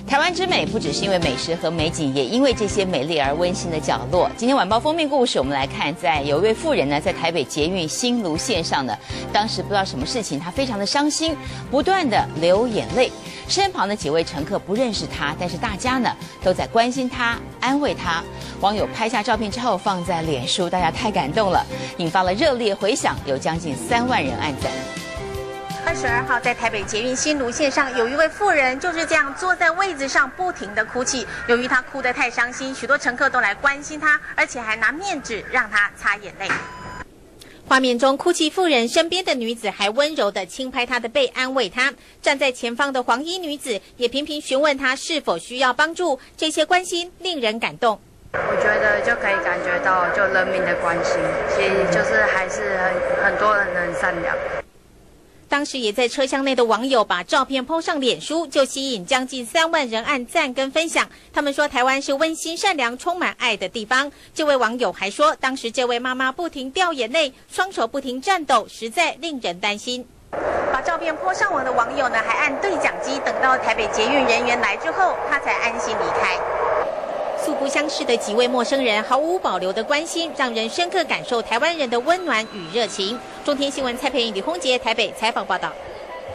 台湾之美不只是因为美食和美景，也因为这些美丽而温馨的角落。今天晚报封面故事，我们来看，有一位妇人呢，在台北捷运新芦线上呢，当时不知道什么事情，她非常的伤心，不断的流眼泪。身旁的几位乘客不认识她，但是大家呢都在关心她、安慰她。网友拍下照片之后放在脸书，大家太感动了，引发了热烈回响，有将近3万人按赞。 22号在台北捷运新芦线上，有一位妇人就是这样坐在位子上不停的哭泣。由于她哭得太伤心，许多乘客都来关心她，而且还拿面纸让她擦眼泪。画面中，哭泣妇人身边的女子还温柔地轻拍她的背，安慰她。站在前方的黄衣女子也频频询问她是否需要帮助，这些关心令人感动。 我觉得就可以感觉到就人民的关心，其实就是还是很多人很善良。 当时也在车厢内的网友把照片 po 上脸书，就吸引将近3万人按赞跟分享。他们说台湾是温馨善良充满爱的地方。这位网友还说，当时这位妈妈不停掉眼泪，双手不停颤抖，实在令人担心。把照片 po 上网的网友呢，还按对讲机等到台北捷运人员来之后，他才安心离开。素不相识的几位陌生人毫无保留的关心，让人深刻感受台湾人的温暖与热情。中天新闻蔡佩颖、李宏杰台北采访报道。